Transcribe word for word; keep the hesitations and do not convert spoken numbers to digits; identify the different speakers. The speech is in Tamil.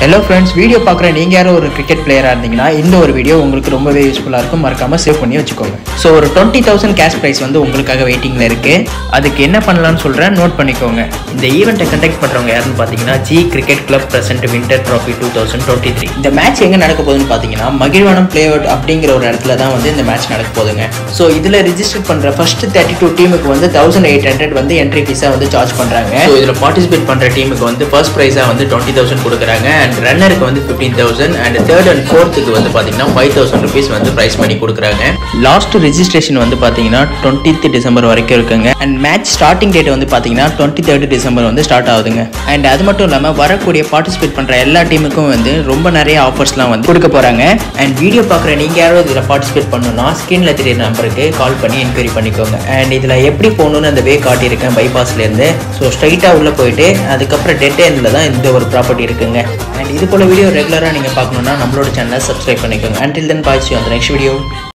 Speaker 1: Hello friends, வீடியோ பார்க்குற நீங்க யாரோ ஒரு கிரிக்கெட் பிளேயரா இருந்தீங்கன்னா இந்த ஒரு வீடியோ உங்களுக்கு ரொம்பவே யூஸ்ஃபுல்லா இருக்கும். மறக்காம சேவ் பண்ணி வச்சுக்கோங்க. ஸோ ஒரு டுவெண்ட்டி தௌசண்ட் கேஷ் ப்ரைஸ் வந்து உங்களுக்காக வெயிட்டிங்ல இருக்கு. அதுக்கு என்ன பண்ணலாம்னு சொல்றேன், நோட் பண்ணிக்கோங்க. இந்த ஈவெண்ட்டை கண்டக்ட் பண்றவங்க யாருன்னு பார்த்தீங்கன்னா G cricket club present winter trophy two thousand twenty three. இந்த மேட்ச் எங்க நடக்க போகுதுன்னு பார்த்தீங்கன்னா மகிழ்வானம் பிளேஅவுட் அப்படிங்கிற ஒரு இடத்துல தான் வந்து இந்த மேட்ச் நடக்க போகுதுங்க. ஸோ இதுல ரிஜிஸ்டர் பண்ற ஃபர்ஸ்ட் தேர்ட்டி டூ டீமுக்கு வந்து தௌசண்ட் எயிட் ஹண்ட்ரட் வந்து என்ட்ரி ஃபீஸா வந்து சார்ஜ் பண்றாங்க. ஸோ இதுல பார்ட்டிசிபேட் பண்ற டீமுக்கு வந்து ஃபர்ஸ்ட் ப்ரைஸா வந்து டுவெண்ட்டி தௌசண்ட் கொடுக்குறாங்க. அண்ட் ரன்னருக்கு வந்து fifteen thousand and third and fourth க்கு வந்து பாத்தீங்கன்னா five thousand rupees வந்து பிரைஸ் பண்ணி கொடுக்குறாங்க. லாஸ்ட் ரெஜிஸ்ட்ரேஷன் வந்து பாத்தீங்கன்னா twentieth டிசம்பர் வரைக்கும் இருக்குங்க. அண்ட் மேட்ச் ஸ்டார்டிங் டேட் வந்து பாத்தீங்கன்னா twenty-third டிசம்பர் வந்து ஸ்டார்ட் ஆகுதுங்க. அண்ட் அது மட்டும் இல்லாம வரக்கூடிய பார்ட்டிசிபேட் பண்ற எல்லா டீமுக்கும் வந்து ரொம்ப நிறைய ஆஃபர்ஸ்லாம் வந்து கொடுக்க போறாங்க. அண்ட் வீடியோ பாக்குற நீங்க யாரோ இதுல பார்ட்டிசிபேட் பண்ணணும்னா ஸ்கிரீன்ல தெரிய நம்பருக்கு கால் பண்ணி என்கொயரி பண்ணிக்கோங்க. அண்ட் இதுல எப்படி போகணும்னு அந்த வே காட்டியிருக்கேன் பைபாஸ்ல இருந்து. ஸோ ஸ்ட்ரைட்டா உள்ள போயிட்டு அதுக்கப்புறம் டெட் எண்ட்ல தான் இந்த ஒரு ப்ராப்பர்ட்டி இருக்குங்க. அண்ட் இது போல வீடியோ ரெகுலரா நீங்க பார்க்கணும்னா நம்மளோட சேனலை சப்ஸ்கிரைப் பண்ணிக்கோங்க. Until then, bye, see you on the next video.